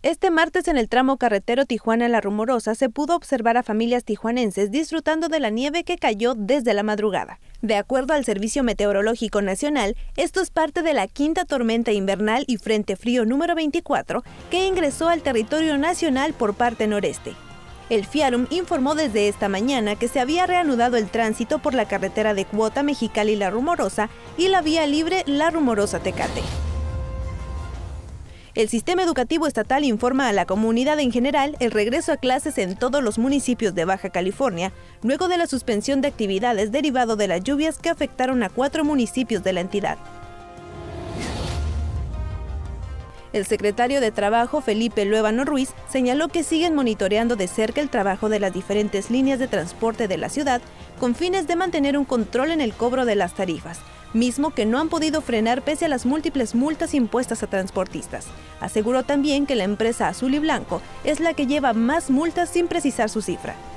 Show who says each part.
Speaker 1: Este martes en el tramo carretero Tijuana-La Rumorosa se pudo observar a familias tijuanenses disfrutando de la nieve que cayó desde la madrugada. De acuerdo al Servicio Meteorológico Nacional, esto es parte de la quinta tormenta invernal y frente frío número 24 que ingresó al territorio nacional por parte noreste. El FIARUM informó desde esta mañana que se había reanudado el tránsito por la carretera de Cuota Mexicali-La Rumorosa y la vía libre La Rumorosa-Tecate. El sistema educativo estatal informa a la comunidad en general el regreso a clases en todos los municipios de Baja California, luego de la suspensión de actividades derivado de las lluvias que afectaron a 4 municipios de la entidad. El secretario de Trabajo, Felipe Luevano Ruiz, señaló que siguen monitoreando de cerca el trabajo de las diferentes líneas de transporte de la ciudad con fines de mantener un control en el cobro de las tarifas, mismo que no han podido frenar pese a las múltiples multas impuestas a transportistas. Aseguró también que la empresa Azul y Blanco es la que lleva más multas sin precisar su cifra.